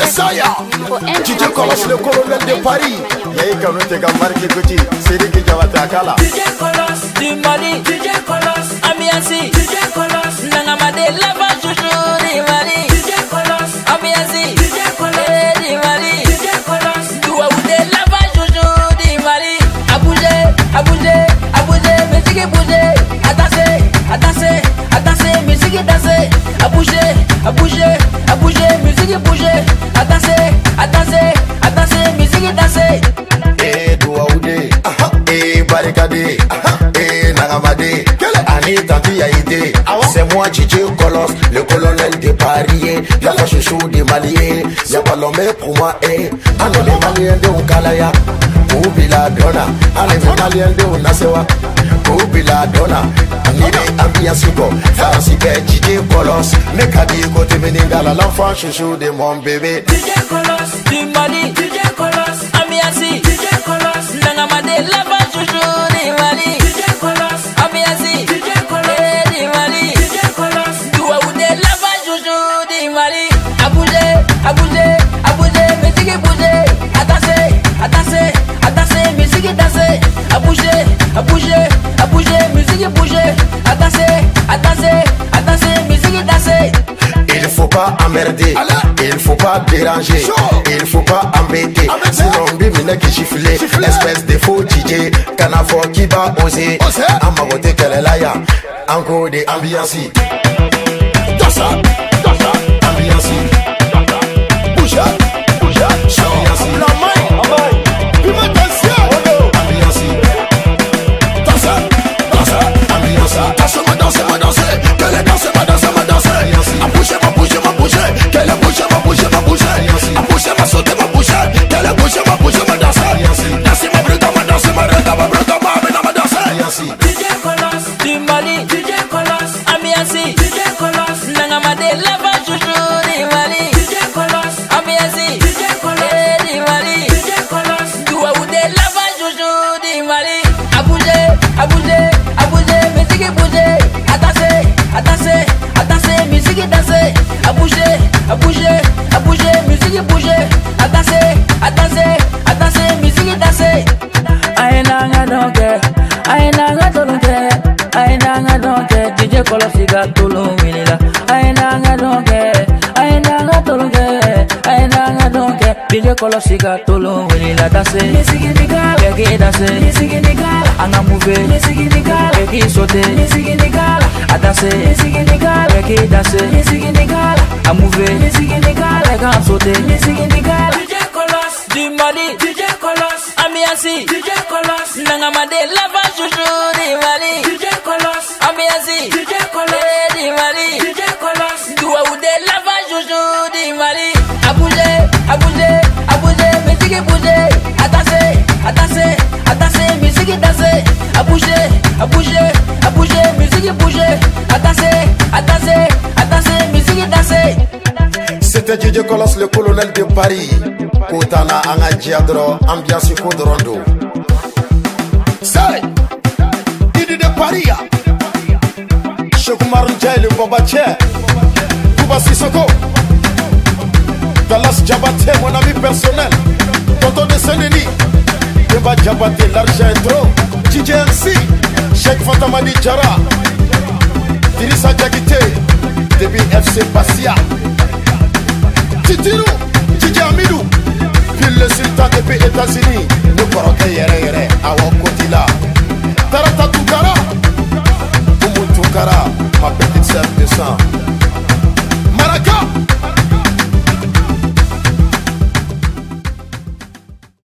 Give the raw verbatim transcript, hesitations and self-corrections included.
Saya, D J Kolos, le colonel de Paris. Y'a quand même des gamins qui écoutent, c'est lui qui a ta cala. D J Kolos, du Mali, D J Kolos, Amiasi, D J Kolos, Nangamade, Lava, Jojo, du Mali, D J Kolos, Amiasi, D J Kolos, du Mali, D J Kolos, Douaoudé, Lava, Jojo, du Mali. A bouger, à bouger, à bouger, musique bouger, à danser, à danser, à danser, musique danser, à bouger, à bouger, à bouger, musique bouger, à danser, à danser, à danser, musique danser. Eh Douaoudé, eh Barricadé, eh Nangamade, Ani Tanti Haïté. C'est moi D J Kolos, le colonel de Paris. Y'a pas chouchou des Maliens, y'a pas l'homme pour moi, eh. Ano les Maliens de Onkalaya, Oubila Dona, Ano les Maliens de Onasewa, Oubila Dona. Nide ambiancico, Farasipe, D J Kolos, Mekadi côté Beningala, l'enfant chouchou de mon bébé. D J Kolos, du Mali, D J Kolos, Amiasi, D J Kolos, Nangamade, Lava, Jojo, du Mali, D J Kolos, Amiasi, D J Kolos, du Mali, D J Kolos, Douaoudé, Lava, Jojo, du Mali. A bouger, à bouger, à bouger, musique bouger, à danser, à danser, à danser, musique danser, à bouger, à bouger, à bouger, musique bouger, à danser, à danser, à danser, musique danser. Il faut pas emmerder, il faut pas déranger, il faut pas embêter. Sinon, bimine qui gifle, espèce de faux D J, canafo qui va oser. Amagote kelelaya, encore des ambiances. Dansa, dansa, ambiance. Bouja, bouja, ambiance. La main, piment ancien. Ambiance. Dansa, dansa, ambiance. Danse, ma danse, ma danse. Que les danse, ma danse, ma danse. A bouger, ma bouger, ma bouger. Que les bouger, ma bouger, ma bouger. A bouger, ma sauter, ma bouger. Que les bouger, ma bouger, ma danse. Danse, ma bruta, ma danse, ma reta, ma bruta, ma amena, ma danse. D J Kolos, du Mali, D J Kolos, Amiasi, D J Kolos, Nangamade, Lava, Jojo, du Mali, D J Kolos, Amiasi, D J Kolos, du Mali, D J Kolos, Douaoudé, Lava, Jojo, du Mali. A bouger, à bouger, à bouger, musique bouger, à danser, à danser, à danser, musique danser, à bouger, à bouger, à bouger, musique bouger, à danser, à danser, à danser, musique danser. Aïnanga donc, aïnanga donc, aïnanga donc, D J Kolos siga tolo winila. Aïnanga donc, aïnanga donc, aïnanga donc, D J Kolos siga tolo winila. Danser, musique nigala, reggae danser, musique nigala, anga move, musique nigala, reggae sauter, musique nigala, a danser, musique nigala, reggae danser, musique nigala, a move, musique nigala, reggae sauter, musique nigala. D J Kolos, du Mali, D J Kolos, Amiasi, D J Kolos, Nangamade, Lava, Jojo, du Mali, D J Kolos, Amiasi, D J Kolos, du Mali, D J Kolos, Douaoudé, Lava, Jojo, du Mali. A bouger, à bouger, à bouger, musique bouger, à danser, à danser, à danser, musique danser, à bouger, à bouger, à bouger, musique bouger, à danser, à danser, à danser, musique danser. C'était D J Kolos, le colonel de Paris. Kotana anga diadro, ambiance kodrondo. Say, Didi de Paris. Cheikh Oumar Ndiaye, le Baba Tché. Touba Sissoko. Dallas Diabaté, mon ami personnel. Tonton de Sénéni. Deba Diabaté, l'argent est trop. D J M C, Cheikh Fatamadi Jara. Dirissa Diakité, Debi F C Passia. Titirou, D J Amidou. Puis le sultan depuis États-Unis. Nous corroquons yere yere, à Wakotila. Tarata